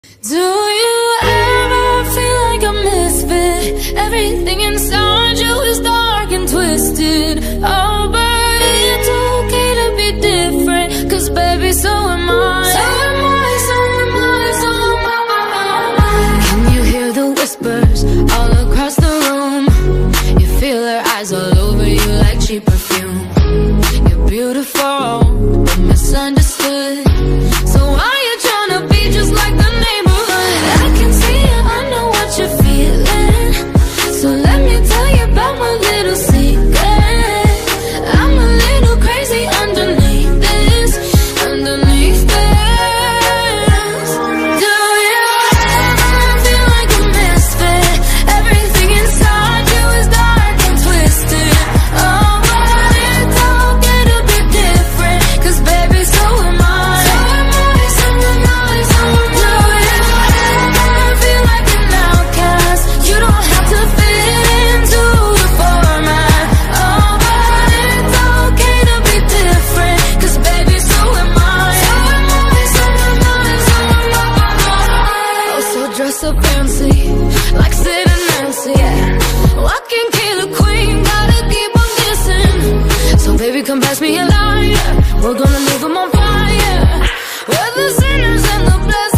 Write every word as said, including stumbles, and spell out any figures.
Do you ever feel like a misfit? Everything inside you is dark and twisted. Oh, but it's okay to be different, 'cause baby, so am I. So am I, so am I, so am I. Can you hear the whispers all across the room? You feel her eyes all over you like cheap perfume. You're beautiful, but misunderstood. So why you tryna be just like the neighborhood? I can see it, I know what you're feeling. So let me tell you about my little secret. I'm a little crazy underneath this, underneath this. Do you ever feel like a misfit? Everything inside you is dark and twisted. Oh, but it's okay to be different, 'cause baby, so am I. So am I, so am I, so am I. Do you ever feel like an outcast? You don't have to fit into the format. Oh, but it's okay to be different, 'cause baby, so am I. So am I, so am I, so am I. Oh, so dress up fancy, like Sid and Nancy, yeah. Walking killer queen, gotta keep on kissing. So baby, come pass me a lighter, we're gonna leave them on fire. We're the sinners and the blessed.